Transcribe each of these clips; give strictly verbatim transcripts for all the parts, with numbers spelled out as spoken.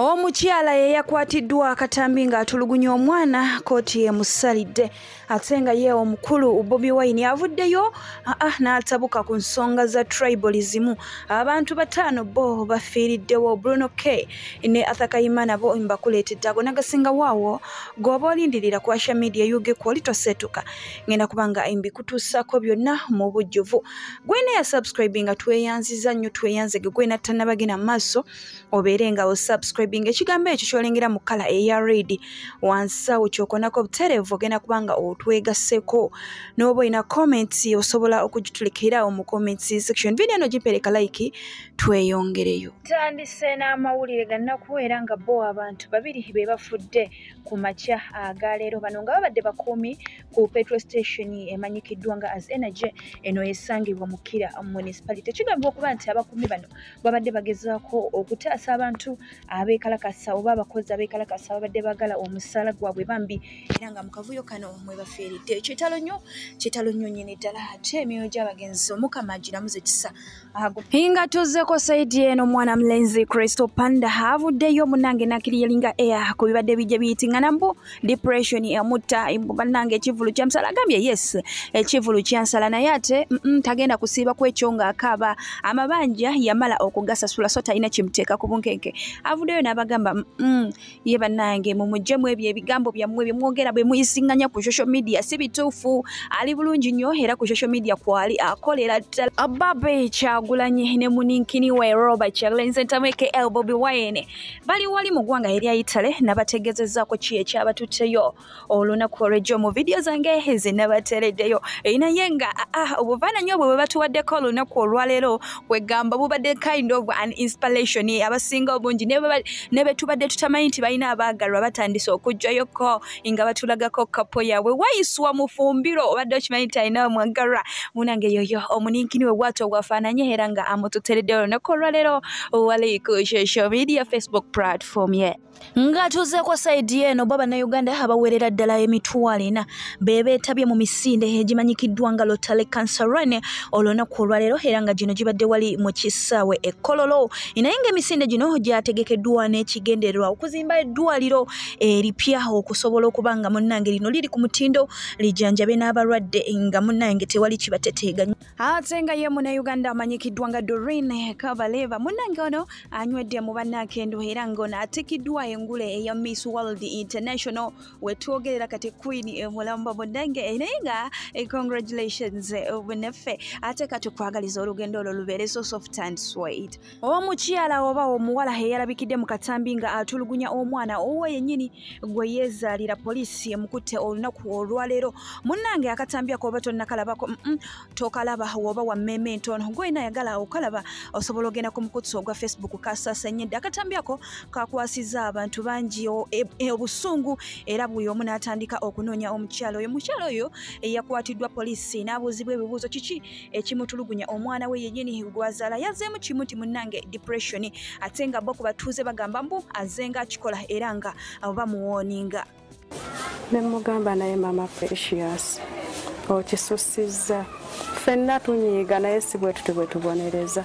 Omukyala ye yakwatiddwa akatambi nga atulugunya omwana kooti emusalidde ate nga ye omukulu Bobi avuddeyo n'atabuka ku nsonga za Tribalism. Abantu bataano bo bafiliddewo. Bruno K ne Athakayima nabo mbakuleetedde ago nagasinga waawo gwoba olindirira ku social media yuge kwoli tosetuka ngenda kubanga mbikutuusako byonna mu bujjuvu. Gwena ya subscribe nga tweyanziza nnyo tweyanzege gwena tannabagenda mu maaso obeere nga o subscribe ekigambo ekyo kyolengera mu kala eya red wansawo kyokonako butereevu ogenda kubanga otwegasseko n'oba olina comments osobola okugitulikira mu comments section. Video eno gipereka like tweyongereyo. Tandise n'amawulire gannaku era nga bo abantu babiri be bafudde ku makya agaleero bano nga babadde bakuumi ku petrol station emanyikiddwa nga as energy eno esangibwa mu Kira municipality. Kigambibwa okuba nti abakuumi bano babadde bagezaako okutaasa abantu abeekalakasa oba abakozi abeekalakasa babadde bagala omusaala gwabwe bambi era nga mu kavuyo kano mwe bafiiridde. Kitalo nnyo kitalo nnyo nnyini ddala ate emyoyo gy'abagenzi omukama agiramuze kisa ago hinga tuzzeko saidi eno mwana mlenzi Crystal Panda avuddeyo munange nakiriyalinga eya ku bibadde bijja biyitingana mbu depression yamutta bannange ekivulu kyamusala agambye yes ekivulu kyansala naye ate tagenda kusiiba kwekyo nga akaaba amabanja yamala okugasasula so talina kimuteeka ku bunkenke. Avuddeyo n'abagamba ye bannange mumuggyemu ebyo ebigambo byammwe bye mwogera bwe muyisinganya ku social media si bituufu. Ali bulungi nnyo era ku social media kwali akolera ddala. Bobi Kyagulanyi ne muninkini we Robert Kyagulanyi Ssentamu K L Bobi Wine bali wali mu ggwanga erya Italy nabategezezaako ki ekyabatutteyo olunaku olw'ejjo mu video zange ze nabateereddeyo naye nga obufaananyi obwo bwe batuwaddeko olunaku olwaleero kwegamba bubadde kind of an inspiration abasinga obungi ne be tubadde tutamanyi nti balina abaagalwa batandise okuggyayoko nga batulagako kapo yaabwe wayiswa mu fumbiro obadde okimanyi nti alina omwagalwa munange yoyo omuninkini we bwato bwafaananye era nga amututeereddeyo olunaku olwaleero wali ku social media Facebook platform ye nga tuzeeko saidi eno baba na Uganda abawerera ddala emitwalo ena bebeetabye mu misinde egimanyikiddwa nga Lotale Cancer Run olunaku olwaleero era nga gino gibadde wali mu kisaawe e Kololo naye ng'emisinde gino gyategekeddwa n'ekigendererwa okuzimba eddwaliro eripya okusobola okuba nga munnange lino liri ku mutindo lijjanjabe n'abalwadde nga munnange tewali kibateteeganya. Ate nga ye muna Uganda amanyikiddwa nga Doreen Kabaleva munnange ono anywedde mu bannakendo era ng'ono atikiddwa engule eya Miss World International wetwogerera kati Queen Mulamba Bondange naye nga congratulations obuneffe ate kati kwagaliza olugendo olwo lubeere so soft and sweet. Omukyala oba omuwala eyalabikidde mu katambi nga atulugunya omwana owe yennyini gwe yeezaalira poliisi emukutte olunaku olwaleero munnange akatambi ako oba tonnakalabako tokalaba woba wa mmemme ntono gwena yagala okalaba osobola ogenda ku mukutso ogwa Facebook kasaasannyedde. Akatambi ako kakwasiza abantu bangi obusungu era buli omu n'atandika okunoonya omukyalo oyo. Mukyalo oyo yakwatiddwa poliisi n'abuuzibwa ebibuuzo kiki ekimutulugunya omwana we yennyini gwazaala yazzeemu kimu nti munnange depression ate nga bo ku batuuze bagamba mbu azenga akikola era nga bamuwooninga. Ne mugamba naye mama Precious okisussizza ffenna tunyiiga naye si bwe tuti bwe tubonereza.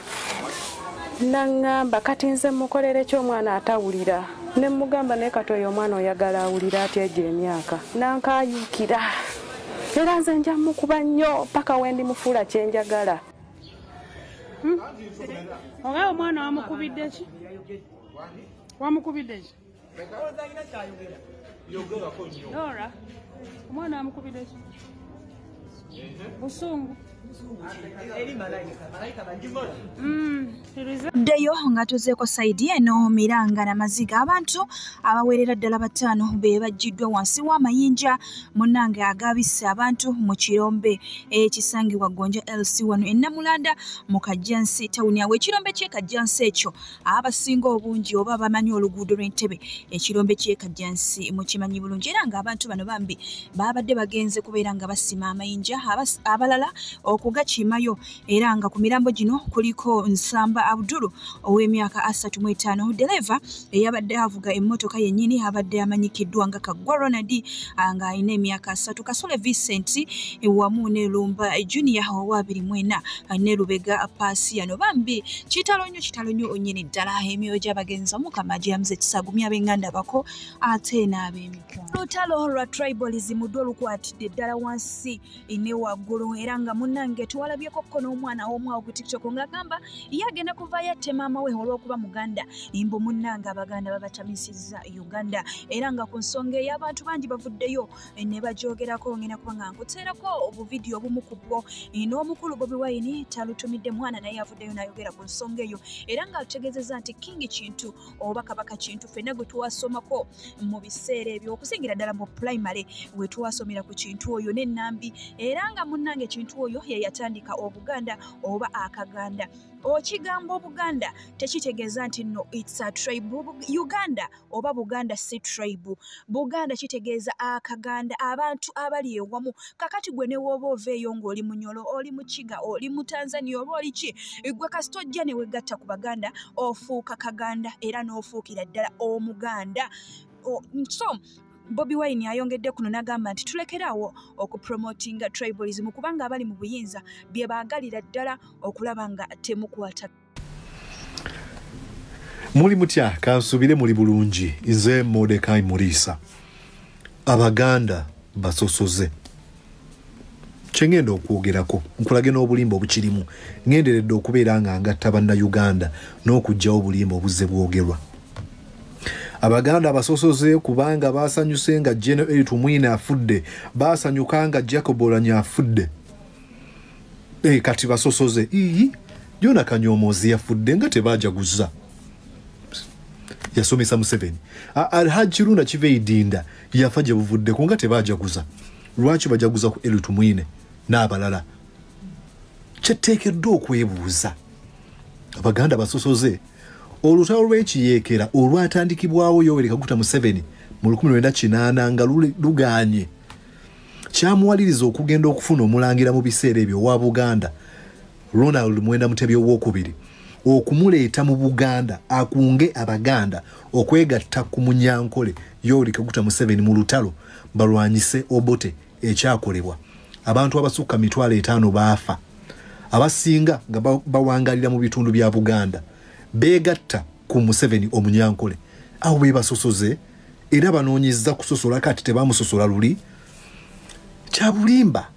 Nangamba kati nze mukolere ky'omwana atawulira ne mugamba naye kati oyo omwana oyagala awulira atya egyo emyaka nankayiikira era nze nja mukuba nnyo paka wendi mufuula kyenjagala. Oba omwana wamukubidde ki? Wamukubidde ki? Dora, omwana wamukubidde ki? Busungu. Ddeyo nga tuzeeko saidi eno Miranga na Maziga abantu abawerera ddala bataano be baggiddwa wansi w'amayinja munnange agabisse abantu mu kirombe ekisangibwa Gonja L C wano e Namulanda mu Kajjansi tawuni awo. Ekirombe ky'e Kajjansi ekyo abasinga obungi oba bamanyi oluguudo lw'Entebbe ekirombe ky'e Kajjansi mukimanyi bulungi era nga abantu bano bambi babadde bagenze kubeera nga basima amayinja abalala okugakimayo era nga ku mirambo gino kuliko Nsamba Abdulu ow'emyaka asatu mu etaano dereva eyabadde avuga emmotoka yennyini abadde amanyikiddwa nga Kaggwa Ronald nga alina emyaka asatu, Kasole Vincent wamu ne Lumba Junior owa abiri mu ena ne Lubega Pasiano bambi kitalo nnyo kitalo nnyo onnyini ddala emyoyo gy'abagenzi Mukama gy'amuze kisagumya ab'enganda bako ate n'ab'emikono. Olutalo lwa tribalism dwo lukwatidde ddala wansi ne waggulu era nga munnange tuwalabyeko ko n'omwana w'omwawo ku TikTok ng'agamba ye agenda kuva yatte maama we olw'okuba Muganda imbo munnange Abaganda babatamisizza Uganda era nga ku nsonga ey'abantu bangi bavuddeyo ne bajoogerako ngenda kuba nga nkuteerako obuvidiyo obumu ku bwo n'omukulu Bobi Wine talutumidde mwana naye avuddeyo n'ayogera ku nsonga eyo era nga ategeezezza nti King Kintu oba Kabaka Kintu ffenna gwe tuwasomako mu biseera ebyo okusingira ddala mu primary we tuwasomera ku Kintu oyo n'ennambi era nga munnange Kintu oyo ye yatandika Obuganda oba Akaganda. Okigamba Obuganda tekitegeeza nti no it's a tribe. Uganda oba Buganda si tribe. Buganda kitegeeza Akaganda abantu abali ewamu kakati gwe ne woba oveeyo ng'oli Munyolo oli mu Kiga oli mu Tanzania oba oli ki gwe kastojja ne wegatta ku Baganda ofuuka Kaganda era n'ofuukira ddala Omuganda. O, so Bobi Wine ayongedde kuno n'agamba nti tulekeraawo okupromotinga tribalism kubanga abali mu buyinza bye baagalira ddala okulaba nga temukwata. Muli mutya kansubire muli bulungi nze Mordecai Murisa. Abaganda basosoze kyengenda okwogerako nkulage n'obulimba obukirimu ngenderedde okubeera nga ngatta bannayuganda n'okugyawo obulimba obuzze bwogerwa. Abaganda basosoze kubanga basanyuse nga General Tumwine afudde basanyuka nga Jacob Oulanya afudde e kati basosoze ii Jona Kanyomozi yafudde nga tebajaguza yasomesa Museveni Alhaji Kirunda Kiveidinda yafa gye buvudde ko nga tebajaguza lwaki bajaguza ku Elu Tumwine n'abalala kyeteekeddwa okwebuuza. Abaganda basosoze olutalo lw'ekiyeekera olwatandikibwawo Yoweri Kaguta Museveni mu lukumi lwenda kinaana nga luganye kyamuwaliriza okugenda okufuna omulangira mu biseera ebyo wa Buganda Ronald Mwenda Mutebi owokubiri okumuleeta mu Buganda akunge Abaganda okwegatta ku Munyankole Yoweri Kaguta Museveni mu lutalo balwanyise Obote ekyakolebwa. Abantu abasukka mitwalo etaano baafa abasinga nga bawangalira mu bitundu bya Buganda begatta ku Museveni Omunyankole awo be basosoze era banoonyezza kusosola kati tebamusosola luli kyabulimba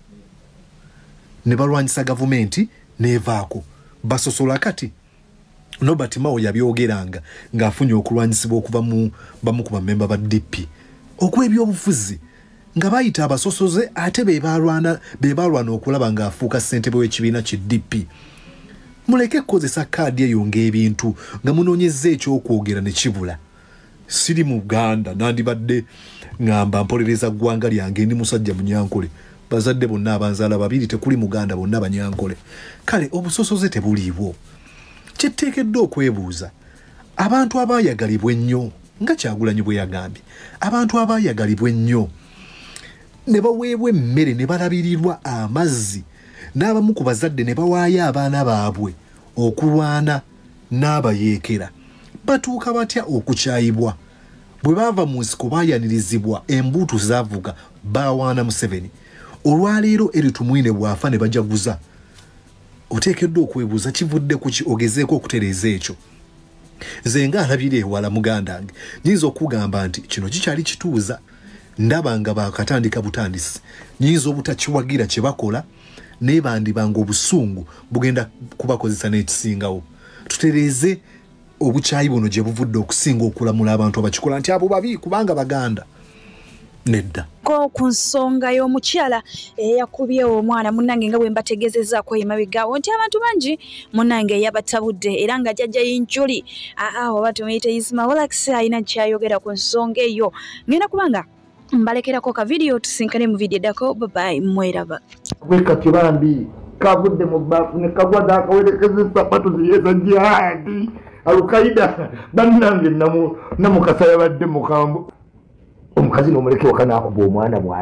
ne balwanyisa gavumenti neevaako basosola kati. Nobert Mao yabyogeranga ng'afunye okulwanyisibwa okuva mu bamu ku bamemba ba D P okw'ebyobufuzi nga bayita abasosoze ate be balwana be balwana okulaba ng'afuuka ssentebe w'ekibiina ki D P. Muleke kukozesa kaadi eyo ng'ebintu nga munoonyezza ekyokwogera ne kibula. Siri mu Uganda nandibadde ngamba mpolereza ggwanga lyange ndi musajja Munyankole bazadde bonna abanzaala babiri tekuli Muganda bonna Banyankole. Kale obusosoze tebuliibwo. Kyeteekeddwa okwebuuza abantu abaayagalibwa ennyo nga Kyagulanyi bwe yagambye abantu abaayagalibwa ennyo ne baweebwa emmere ne balabirirwa amazzi n'abamu ku bazadde ne bawaayo abaana baabwe okulwana n'abayeekera batuuka batya okukyayibwa bwe baava mu nsiko baayanirizibwa embuutu zaavuga baawaana Museveni olwaleero Eri Tumwine bwafa ne bajaguza. Oteekeddwa okwebuuza kivudde ku ki ogezeeko okutereeza ekyo. Nze nga alabire ewala muganda wange nyinza okugamba nti kino kikyali kituuza ndaba nga baakatandika butandisi nyinza obutakiwagira kye bakola naye bandibanga obusungu bugenda kubakozesa n'ekisingawo. Tutereeze obukyayi buno gye buvudde okusinga okulamula abantu abakikola nti abo babi kubanga Baganda nedda. Ko ku nsonga y'omukyala eyakubye omwana munnange nga bwe mbategeezezzaako emabegaawo nti abantu bangi munnange yabatabudde era nga jjajja y'enjuli aa oba tumuyite Isma Walax alina kyayogera ku nsonga eyo. Ngenda kubanga mbalekerako ka video tusinkane mu video dako bye mweraba. Weka kibambi kavudde mu bafu ne kagwa akawerekeza sapatu ziyeza jihadi Al-Qaeda bannange namu namu kasaya badde mukambo omukazi n'omuleke wakana akuba omwana bwati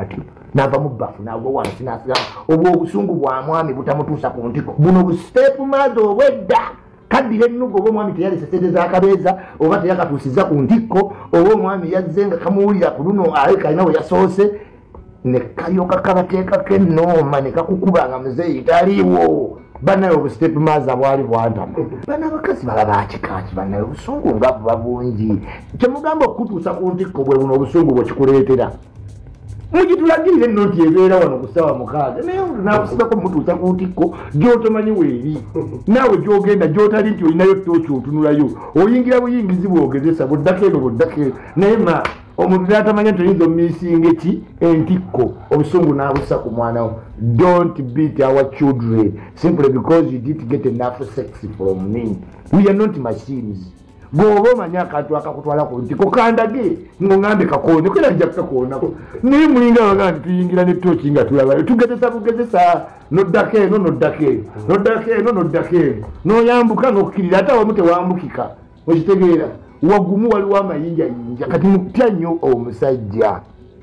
nava mu bbafu nagwa wansi nasigala obwo obusungu bwa mwami butamutuusa ku ntiko buno bustepu maazi obwedda kaddira ennugo oba omwami teyalese sente z'akabeeza oba teyakatuusiza ku ntiko oba omwami yazze nga kamuwulira ku luno aye kalina we yasoose ne kalyoka kabateekako ennooma ne kakukuba nga muzeeyi taliiwo banaye obustepu maazi abwali bwantama bana abakazi bala bakikaaki banaye obusungu nga buba bungi kyemugamba okutuusa ku ntikko bwe buno obusungu bwe kikuleetera mugitulagirire nno nti ebeera wano ku ssaawa mukaaga naye nakusibako mutuusa ku ntikko gy'otomanyi weeri naawe gy'ogenda gy'otali nti olinayo tooki otunulayo oyingira buyingizi bwogezesa buddako eno buddako eno naye ma omuntu natamanya nti oyinza omumiisinga eki entikko obusungu n'abussa ku mwanawo. Don't beat our children simply because you didn't get enough sex from me. We are not machines. Bw'oba omanyi akantu akakutwala ku ntiko kandage ng'oŋŋambe kakoone kwera nja kukakoonako naye mulinga bagaa nti tuyingira ne tooki nga tulabayo tugezesa bugezesa noddako eno noddako eno noddako eno noddako eno n'oyambuka n'okkirira ate awamu tewambukika okitegeera wagumu waliwo amayinjayinja kati mutya nnyo omusajja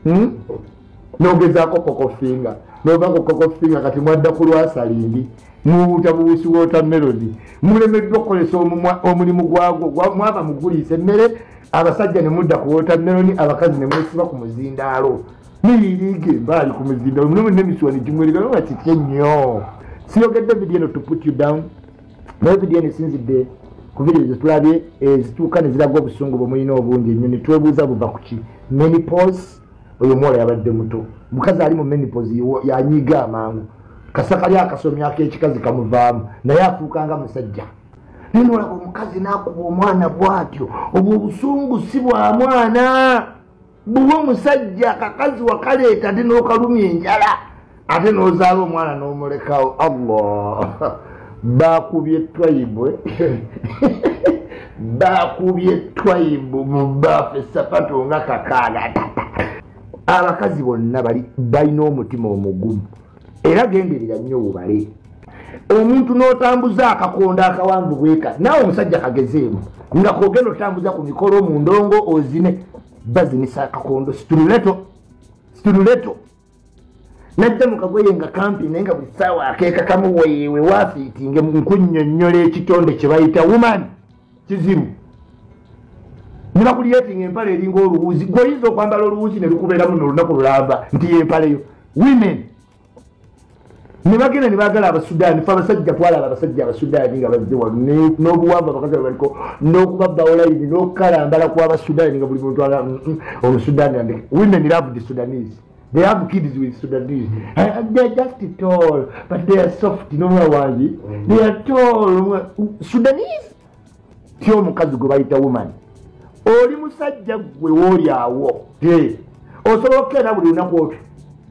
n'ogezaako kokofinga n'obako kokofinga kati mwadda ku lwasalindi muwuta buwusi wootameloni mulemeddwa okukolesa omulimu gwagwo mwava muguliisa emmere abasajja ne mudda ku wootameloni abakazi ne mwesiba ku muzindaalo niyiriige mbaali ku muzindaalo mulimu n'emisuwa ne gimweriga nga kitye nnyo siyogedde vidi eno to put you down naye vidi eno esinzidde ku vidi zetulabye ezituuka ne ziraga obusungu bwe mulina obungi ennyo ne twebuuza buva ku ki menopause. Oyo mwola yabadde muto mukazi ali mu menopause yanyiga amangu kasaka lya akasomya ak'ekikazi kamuvaamu naye afuukanga musajja naye olaba omukazi n'akuba omwana bw'atyo obwo obusungu si bwa mwana buba omusajja akakazi wakaleeta ate n'okalumya enjala ate n'ozaala omwana n'omulekawo. Allah baakubye twayibwe baakubye twayibu mu baafu esapato nga kakaaga abakazi bonna bali balina omutima omugumu era genderera nnyo obubale omuntu n'otambuza akakonda akawanvu bweka naawe omusajja kagezeemu nga kogenda otambuza ku mikolo mu ndongo ozine bazinisa akakondo situluleto situluleto najja mukagoye nga kampi naye nga buli ssaawa akeeka kamu weewe waafiitinge nkunnyonnyola ekitonde kye bayita woman kizibu nibakuliyetinga empale eringa oluwuzi gweoyinza okwambala oluwuzi ne lukubeeramu nolunaku lulamba nti yempaleyo women ne bagenda ne baagala abasudaani fe abasajja twalaba abasajja abasudaani nga bazze wano n'obuwamba abakazi baliko n'okubabbawo layini n'okukalambala kw'abasudaani nga buli muntu ala omusudaani andeke. Women love the Sudanese. They have kids with Sudanese. Mm. They are just tall, but they are soft. No more wangi. Mm. They are tall. Sudanese. Tio mukazi gwe bayita woman. Oli musajja gwe woli awo. Te. Osobola okukera buli lunaku otyo.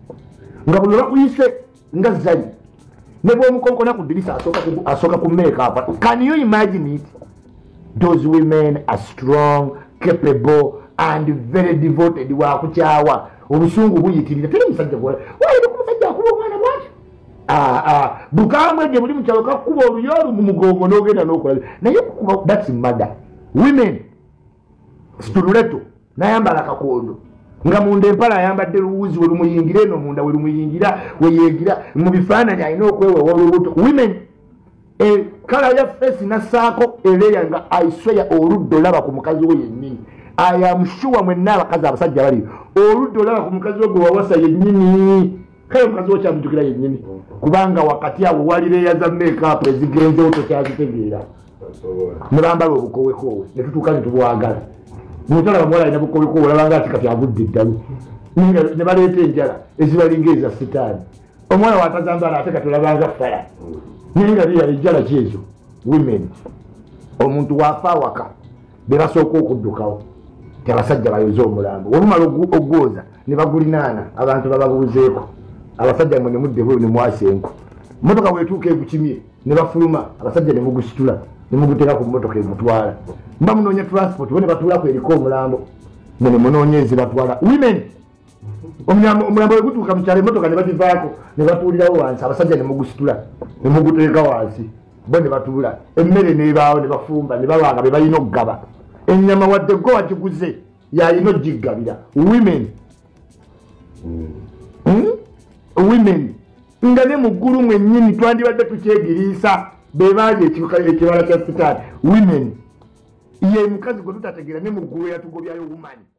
Nga buli lwakuyise nga zali. Ne bw'omukonkona ku ddirisa asooka ku asooka ku make up. Can you imagine it? Those women are strong, capable, and very devoted. Wakukyawa. Obusungu buyitirira teri musajja gwe wali ku musajja akuba omwana bwaki ah ah bukamwe gye buli mukyalo kakuba oluyolu mu mugongo n'ogenda n'okola naye kukuba that's murder. Women situluleto nayambala kakondo nga munda empala ayambadde luwuzi we lumuyingira eno munda we lumuyingira we yeegira mu bifaananyi alina okwewewa olubuto. Women e kala ya face nassaako eleya nga I swear oludda olaba ku mukazi we yennyini. I am sure mwenna abakazi abasajja bali oludda olaba ku mukazi we gwe wawasa yennyini kale mukazi we kyamujjukira yennyini kubanga wakati awo wali leeya za make-up ezigenzewo tokyazitegeera ne bambala obukowekowe ne tutuuka ne tubwagala mutala bamuwala alina bukowekowe olabanga ati kati agudde eddalu ne baleeta enjala ezibalinga eza sitaani omwana watazambala ate kati olabanga faya naye nga biyala enjala kyezo. Women omuntu waafa awaka be basooka okuddukawo abasajja bayoze omulambo olumala ogwoza ne bagulinaana abantu bababuuzeeko abasajja mwe ne mudde bwe ne mwasenko motoka bwetuuka egukimye ne bafuluma abasajja ne mugusitula ne mugutera ku motoka emutwala mba munoonya transport bo ne batuulako eriko omulambo ne ne munoonya ezibatwala. Women omulambo bwe gutuuka mu kyalo emotoka ne bagivaako ne batuulirawo wansi abasajja ne mugusitula ne muguteeka wansi bo ne batuula emmere n'ebaawo ne bafumba ne babanga be balina okugaba ennyama wadde gwe wagiguze yalina ogigabira. Women hmm? Women nga ne mu ggulu mwennyini twandibadde tukyegiriisa bebaali ekibala kya sitaani women ye mukazi gwe tutategeera ne mu ggulu yatugobyayo woman